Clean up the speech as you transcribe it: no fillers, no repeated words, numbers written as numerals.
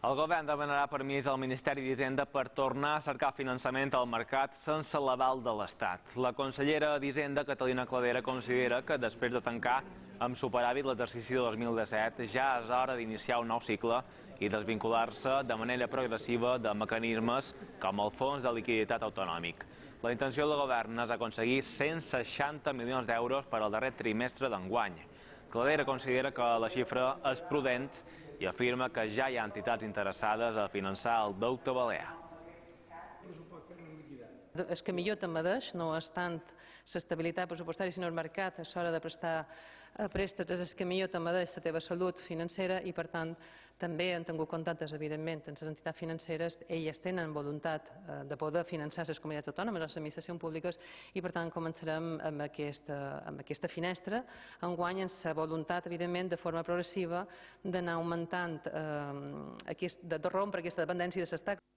El govern demanarà permís al Ministeri d'Hisenda per tornar a cercar finançament al mercat sense l'aval de l'Estat. La consellera d'Hisenda, Catalina Cladera, considera que després de tancar amb superàvit l'exercici de 2017 ja és hora d'iniciar un nou cicle i desvincular-se de manera progressiva de mecanismes com el Fons de Liquiditat Autonòmic. La intenció del govern és aconseguir 160 milions d'euros per al darrer trimestre d'enguany. Cladera considera que la xifra és prudent i afirma que ja hi ha entitats interessades a finançar el deute balear. És que millor te mereix, no és tant l'estabilitat pressupostària, sinó el mercat, és hora de prestar préstecs, és que millor te mereix la teva salut financera i, per tant, també han tingut contactes, evidentment, amb les entitats financeres, elles tenen voluntat de poder finançar les comunitats autònomes, les administracions públiques, i, per tant, començarem amb aquesta finestra, enguany amb la voluntat, evidentment, de forma progressiva, d'anar augmentant, de rompre aquesta dependència de l'estat.